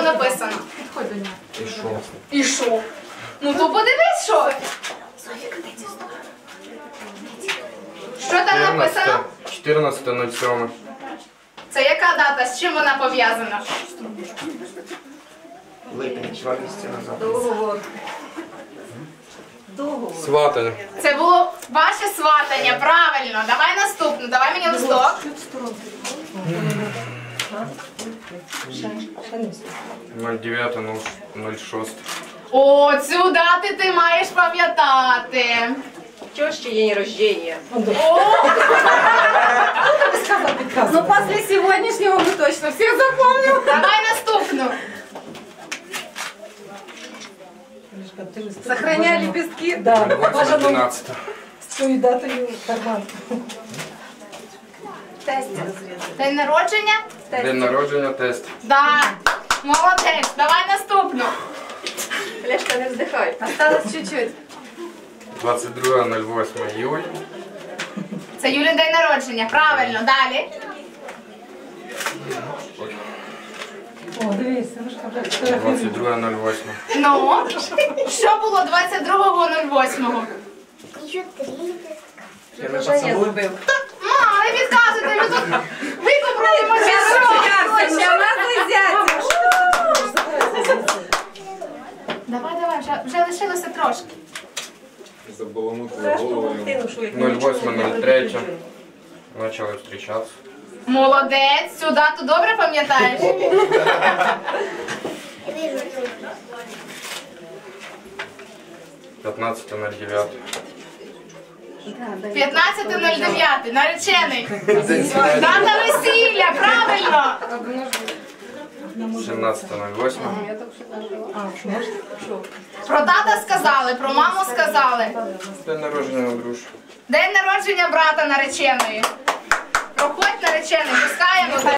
написано? Підходь до нього. І що? І що? Ну то подивись, що? Що там написано? 14.07. Це яка дата? З чим вона пов'язана? Липень, 2 місяці назад. Договор. Договор. Сватання. Це було ваше сватання, правильно. Давай наступну, давай мені листок. 09.06. О, цю дату ти маєш пам'ятати. Чого ще день рождения? О, Ну, после сегодняшнего мы точно всех запомним. давай наступну. Сохраняй лепестки. Да, бажано 11. з цією датою карман. День народження? День народження, тест. Да. Молодець. Давай наступну. Лешка, не вздыхай. Осталось чуть-чуть. 22.08 июль. Це Юлін день народження. Правильно. Далі. О, дивіться, ну що вже 22.08. Ну, що було 22.08? Предложение забыл. Мама, не підказуйте, ми тут викупруємо чи що? Точно, надо взять. Давай, вже лишилося трошки. Забаламутили головою. 08.03. Почали зустрічатися. Молодець, цю дату добре пам'ятаєш? 15.09. 15.09, наречений. Дата весілля, правильно. 17.08. Про тата сказали, про маму сказали. День народження Андрюш. День народження брата нареченої. Проходь наречений, пускаємо.